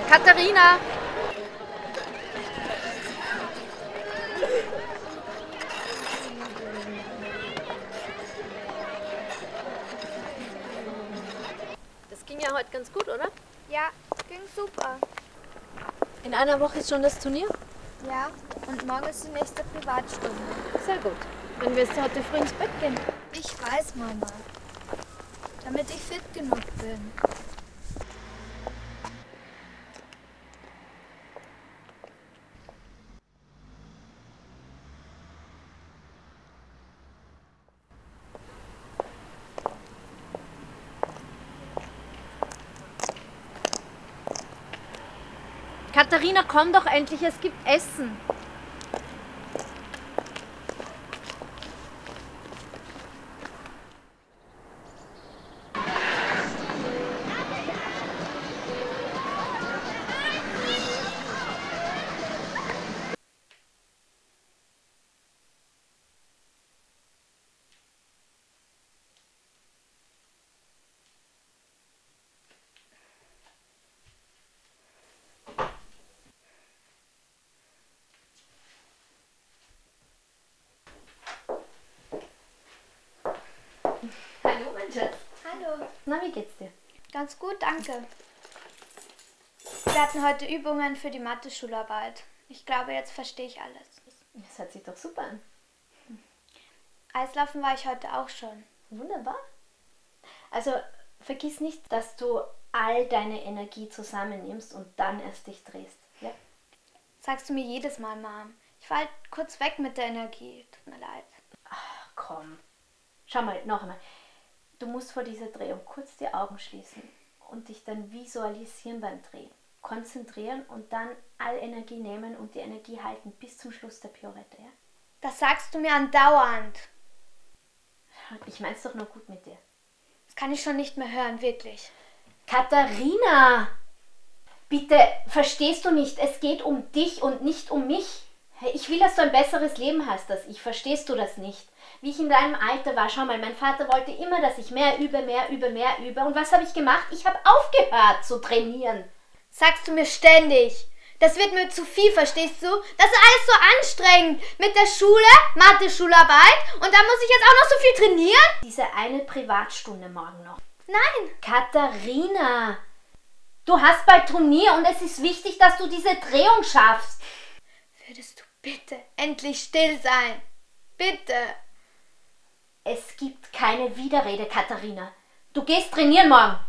Katharina! Das ging ja heute ganz gut, oder? Ja, ging super. In einer Woche ist schon das Turnier? Ja, und morgen ist die nächste Privatstunde. Sehr gut. Dann wirst du heute früh ins Bett gehen. Ich weiß, Mama. Damit ich fit genug bin. Katharina, komm doch endlich, es gibt Essen. Hallo, mein Schatz. Hallo. Na, wie geht's dir? Ganz gut, danke. Wir hatten heute Übungen für die Mathe-Schularbeit. Ich glaube, jetzt verstehe ich alles. Das hört sich doch super an. Eislaufen war ich heute auch schon. Wunderbar. Also, vergiss nicht, dass du all deine Energie zusammennimmst und dann erst dich drehst. Ja? Sagst du mir jedes Mal, Mom. Ich war halt kurz weg mit der Energie. Tut mir leid. Ach, komm. Schau mal, noch einmal. Du musst vor dieser Drehung kurz die Augen schließen und dich dann visualisieren beim Drehen. Konzentrieren und dann all Energie nehmen und die Energie halten bis zum Schluss der Pirouette, ja? Das sagst du mir andauernd. Ich mein's doch nur gut mit dir. Das kann ich schon nicht mehr hören, wirklich. Katharina! Bitte, verstehst du nicht? Es geht um dich und nicht um mich. Ich will, dass du ein besseres Leben hast als ich. Verstehst du das nicht? Wie ich in deinem Alter war, schau mal, mein Vater wollte immer, dass ich mehr übe. Und was habe ich gemacht? Ich habe aufgehört zu trainieren. Sagst du mir ständig. Das wird mir zu viel, verstehst du? Das ist alles so anstrengend. Mit der Schule, Mathe-Schularbeit und dann muss ich jetzt auch noch so viel trainieren? Diese eine Privatstunde morgen noch. Nein. Katharina, du hast bald Turnier und es ist wichtig, dass du diese Drehung schaffst. Würdest du bitte endlich still sein? Bitte. Es gibt keine Widerrede, Katharina. Du gehst trainieren morgen.